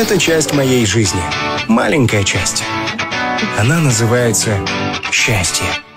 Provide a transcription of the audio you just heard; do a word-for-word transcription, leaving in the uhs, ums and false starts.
Это часть моей жизни. Маленькая часть. Она называется счастье.